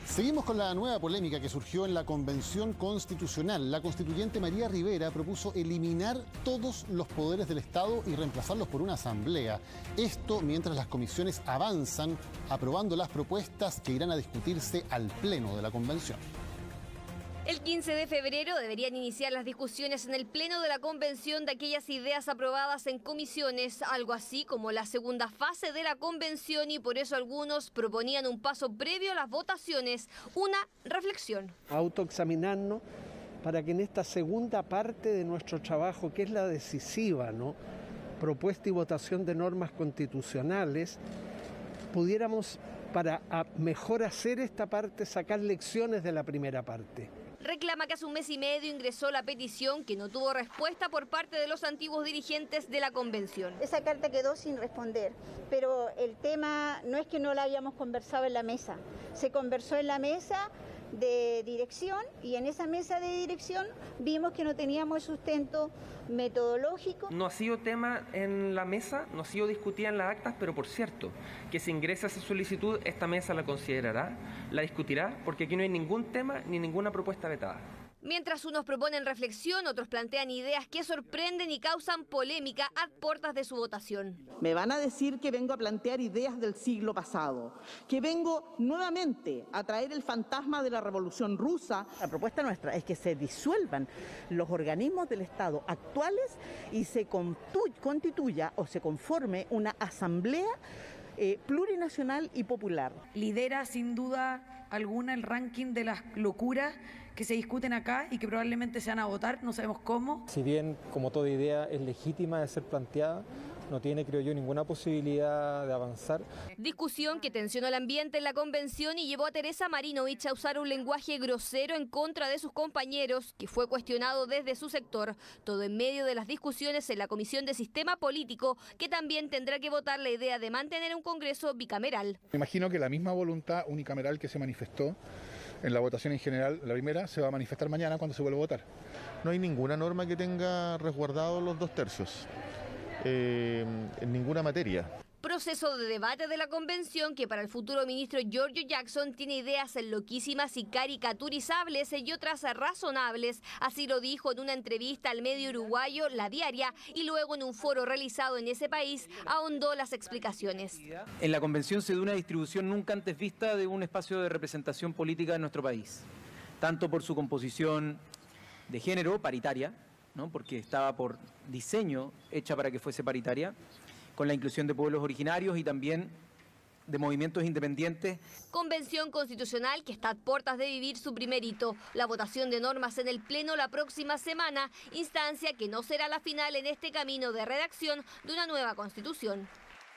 Seguimos con la nueva polémica que surgió en la Convención Constitucional. La constituyente María Rivera propuso eliminar todos los poderes del Estado y reemplazarlos por una asamblea. Esto mientras las comisiones avanzan aprobando las propuestas que irán a discutirse al Pleno de la Convención. El 15 de febrero deberían iniciar las discusiones en el Pleno de la Convención de aquellas ideas aprobadas en comisiones, algo así como la segunda fase de la Convención, y por eso algunos proponían un paso previo a las votaciones, una reflexión. Autoexaminarnos para que en esta segunda parte de nuestro trabajo, que es la decisiva, ¿no?, propuesta y votación de normas constitucionales, pudiéramos, para mejor hacer esta parte, sacar lecciones de la primera parte. Reclama que hace un mes y medio ingresó la petición que no tuvo respuesta por parte de los antiguos dirigentes de la convención. Esa carta quedó sin responder, pero el tema no es que no la hayamos conversado en la mesa. Se conversó en la mesa de dirección y en esa mesa de dirección vimos que no teníamos sustento metodológico. No ha sido tema en la mesa, no ha sido discutida en las actas, pero por cierto, que si ingresa esa solicitud, esta mesa la considerará, la discutirá, porque aquí no hay ningún tema ni ninguna propuesta vetada. Mientras unos proponen reflexión, otros plantean ideas que sorprenden y causan polémica a puertas de su votación. Me van a decir que vengo a plantear ideas del siglo pasado, que vengo nuevamente a traer el fantasma de la Revolución Rusa. La propuesta nuestra es que se disuelvan los organismos del Estado actuales y se constituya o se conforme una asamblea plurinacional y popular. Lidera sin duda alguna el ranking de las locuras que se discuten acá y que probablemente se van a votar, no sabemos cómo. Si bien, como toda idea, es legítima de ser planteada, no tiene, creo yo, ninguna posibilidad de avanzar. Discusión que tensionó el ambiente en la convención y llevó a Teresa Marinovich a usar un lenguaje grosero en contra de sus compañeros, que fue cuestionado desde su sector. Todo en medio de las discusiones en la Comisión de Sistema Político, que también tendrá que votar la idea de mantener un Congreso bicameral. Me imagino que la misma voluntad unicameral que se manifestó en la votación en general, la primera, se va a manifestar mañana cuando se vuelva a votar. No hay ninguna norma que tenga resguardados los 2/3. En ninguna materia. Proceso de debate de la convención que para el futuro ministro Giorgio Jackson tiene ideas loquísimas y caricaturizables y otras razonables. Así lo dijo en una entrevista al medio uruguayo La Diaria, y luego en un foro realizado en ese país ahondó las explicaciones. En la convención se dio una distribución nunca antes vista de un espacio de representación política de nuestro país, tanto por su composición de género, paritaria, ¿no?, porque estaba por diseño hecha para que fuese paritaria, con la inclusión de pueblos originarios y también de movimientos independientes. Convención Constitucional que está a puertas de vivir su primer hito, la votación de normas en el Pleno la próxima semana, instancia que no será la final en este camino de redacción de una nueva Constitución.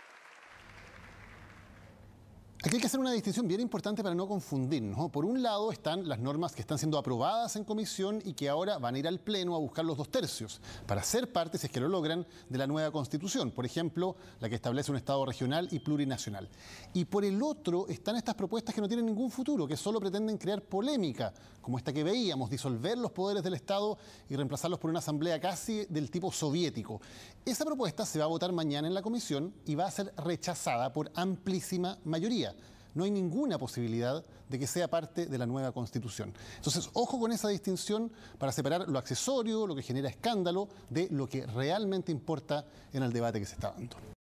Aquí hay que hacer una distinción bien importante para no confundirnos, ¿no? Por un lado están las normas que están siendo aprobadas en comisión y que ahora van a ir al Pleno a buscar los 2/3 para ser parte, si es que lo logran, de la nueva Constitución. Por ejemplo, la que establece un Estado regional y plurinacional. Y por el otro están estas propuestas que no tienen ningún futuro, que solo pretenden crear polémica, como esta que veíamos, disolver los poderes del Estado y reemplazarlos por una asamblea casi del tipo soviético. Esa propuesta se va a votar mañana en la comisión y va a ser rechazada por amplísima mayoría. No hay ninguna posibilidad de que sea parte de la nueva Constitución. Entonces, ojo con esa distinción para separar lo accesorio, lo que genera escándalo, de lo que realmente importa en el debate que se está dando.